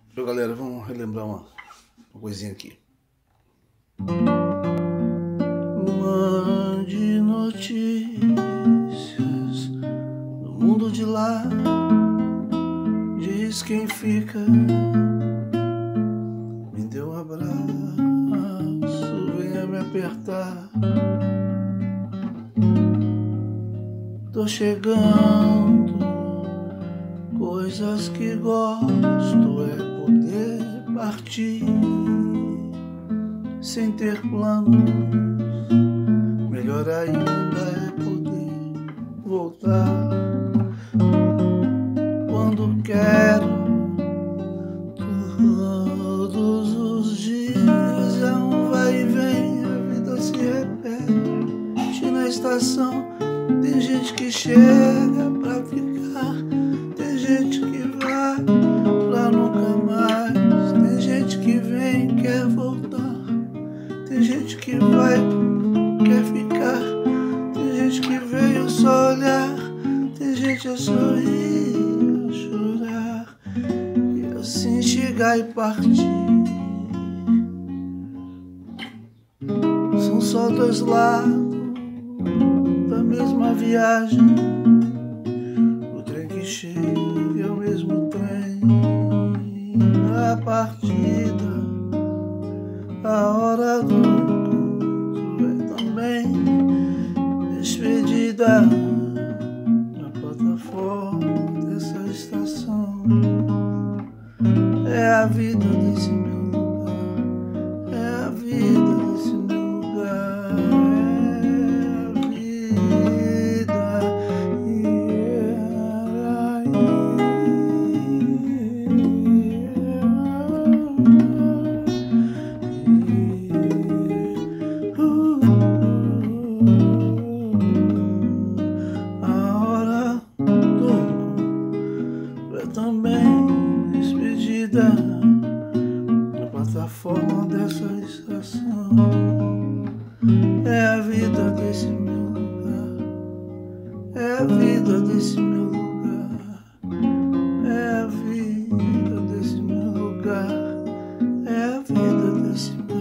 Então, galera, vamos relembrar uma coisinha aqui. Mande notícias do mundo de lá. Diz quem fica. Me deu um abraço, venha me apertar. Tô chegando. Coisas que gosto é poder partir sem ter planos. Melhor ainda é poder voltar quando quero. Todos os dias é um vai e vem, a vida se repete na estação. Tem gente que chega pra ficar, tem gente que vai pra nunca mais. Tem gente que vem, quer voltar. Tem gente que vai, quer ficar. Tem gente que veio só olhar. Tem gente a sorrir, a chorar, e assim chegar e partir. São só dois lados da mesma viagem. O trem que chega é o mesmo trem. A partida, a hora do encontro é também despedida na plataforma dessa estação. É a vida desse meu lugar, é a vida desse meu lugar, é a vida. A hora do encontro é também despedida na plataforma dessa estação. É a vida desse meu lugar, é a vida desse meu lugar, é a vida desse meu lugar, é a vida desse meu lugar.